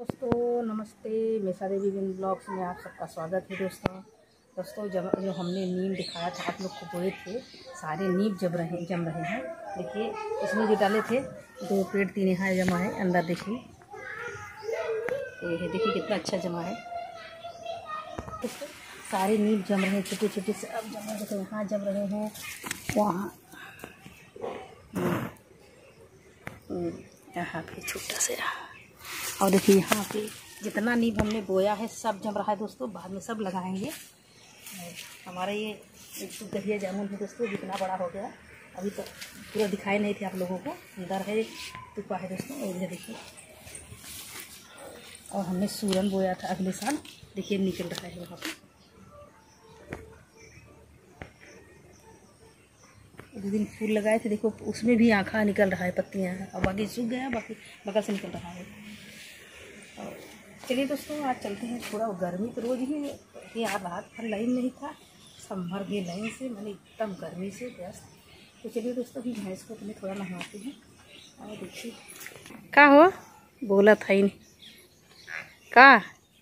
दोस्तों नमस्ते, मेसा देवी win blogs में आप सबका स्वागत है। दोस्तों जो हमने नीम दिखाया था आप लोग को, बोए थे सारे नीम जम रहे हैं। देखिए इसमें जो डाले थे 2 पेड़ 3 यहाँ जमा है अंदर। देखिए ये देखिए कितना अच्छा जमा है। दोस्तों सारे नीम जम रहे हैं, छोटे छोटे से अब जम रहे। देखो यहाँ जम रहे हैं, वहाँ यहाँ पे छोटा से। और देखिए यहाँ पे जितना नींब हमने बोया है सब जम रहा है दोस्तों। बाद में सब लगाएंगे। हमारा ये एक गहिया जामुन है दोस्तों, जितना बड़ा हो गया। अभी तो पूरा दिखाई नहीं थे आप लोगों को, अंदर है टुपा है दोस्तों। ये देखिए, और हमने सूरन बोया था अगले साल। देखिए निकल रहा है वहाँ पे। एक दिन फूल लगाए थे, देखो उसमें भी आँखा निकल रहा है, पत्तियाँ हैं। और बाकी सूख गया, बाकी बगल से निकल रहा है। चलिए दोस्तों आज चलते हैं। थोड़ा गर्मी तो रोज ही है यार, रात भर लाइन नहीं था, सब मर गए लाइन से, मैंने एकदम गर्मी से व्यस्त। तो चलिए दोस्तों अभी भैंस को अपने थोड़ा नहवाते हैं। और देखिए क्या हो, बोला था ही नहीं का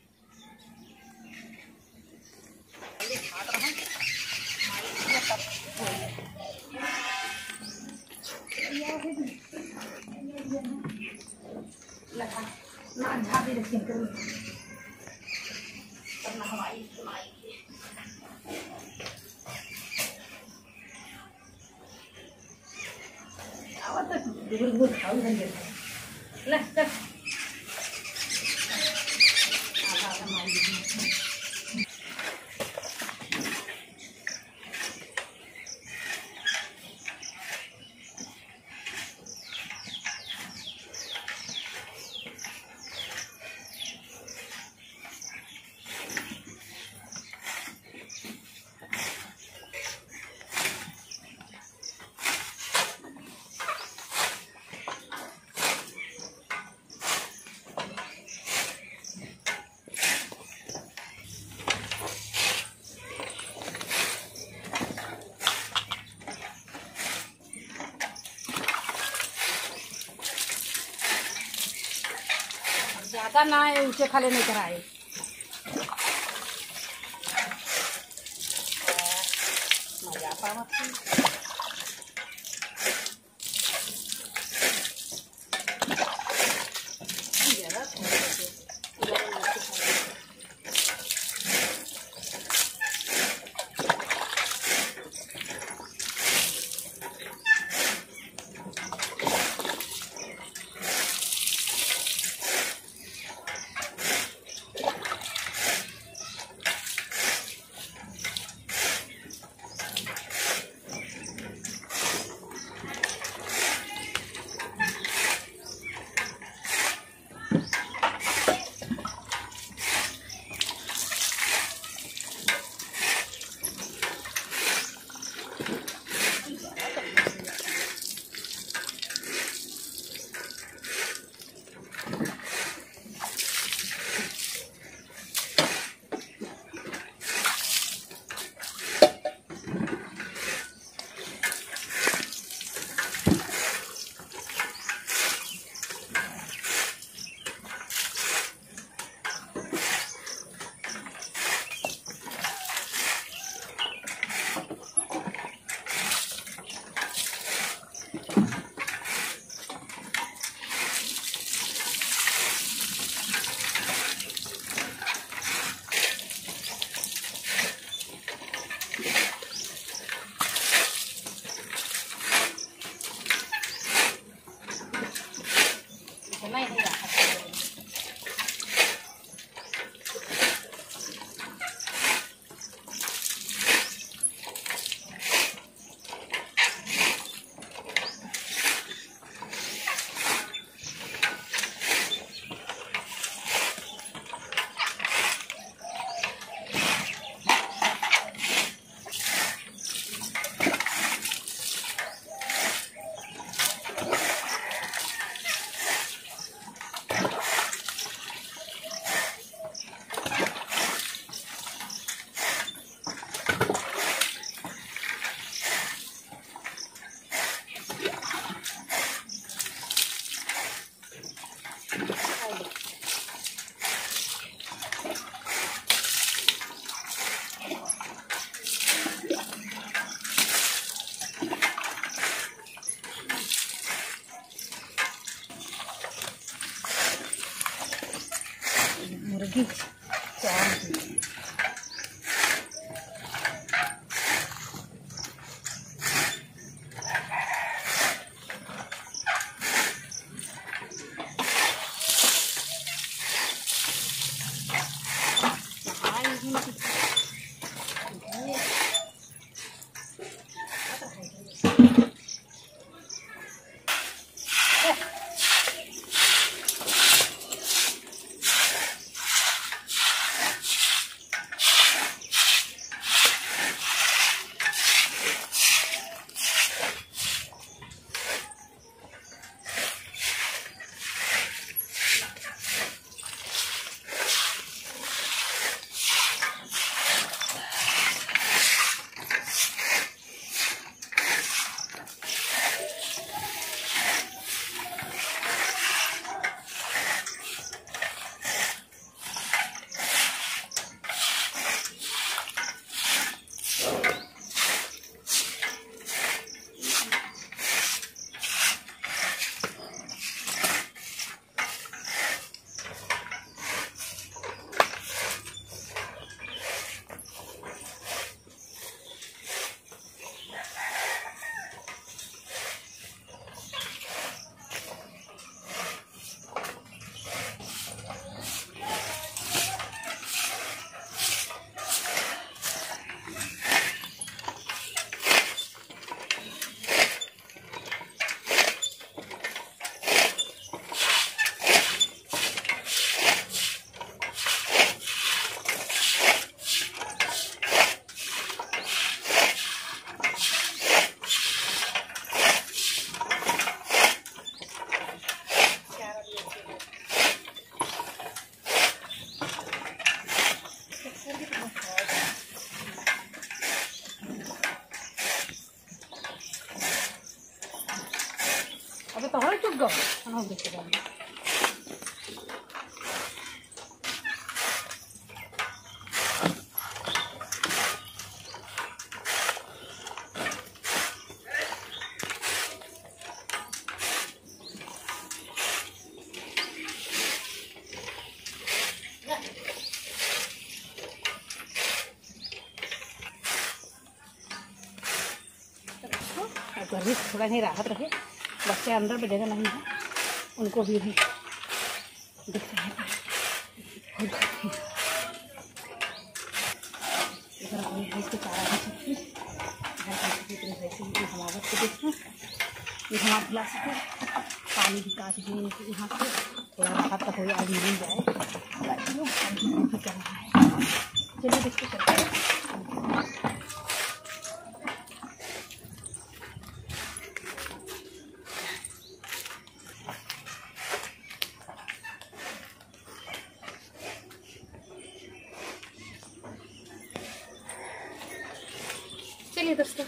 ना झाड़ी रखी करूँ करना हवाई आवत दूर खाऊ धंधे ले ज़्यादा ना है, ऊँचे खाले नहीं कराए। मजा पावत रहेगी चावल। अबे तो हर चुप गो खाना देखे जाएंगे। गर्मी से थोड़ा नहीं राहत रहे, बच्चे अंदर में जगह नहीं है, उनको भी दिख रहा है। इधर अपनी भैंस को चारा भी चाहिए, इतनी भैंसी की हमावत को देखना, ये हम आप खिला सकें, पानी भी काट दिए इनको यहाँ से, थोड़ा राहत तक हो आज मिल जाए। करना है, चलिए देखते चलते हैं। चलिए दोस्तों,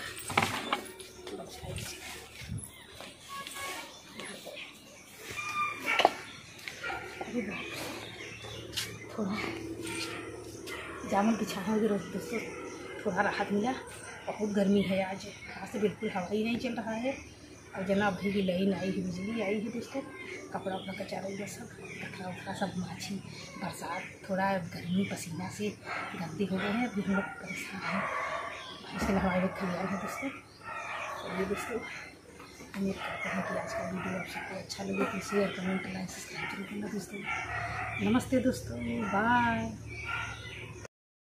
थोड़ा जामुन की छाँव की रोटी दोस्तों, थोड़ा राहत मिला। बहुत गर्मी है आज, यहाँ से बिल्कुल हवा ही नहीं चल रहा है। और जना अभी भी लाइन आई है, बिजली आई है दोस्तों, कपड़ा उपड़ा कचारा हुआ सब कचरा उठा सब माछी, बरसात थोड़ा गर्मी पसीना से गंदी हो गए हैं, अभी हम लोग परेशान हैं। इसलिए हमारे लोग तैयार हैं दोस्तों। चलिए दोस्तों, उम्मीद करते हैं कि आज का वीडियो आप सबको अच्छा लगे तो शेयर कमेंट लाइक सब्सक्राइब जरूर करना दोस्तों। नमस्ते दोस्तों, बाय।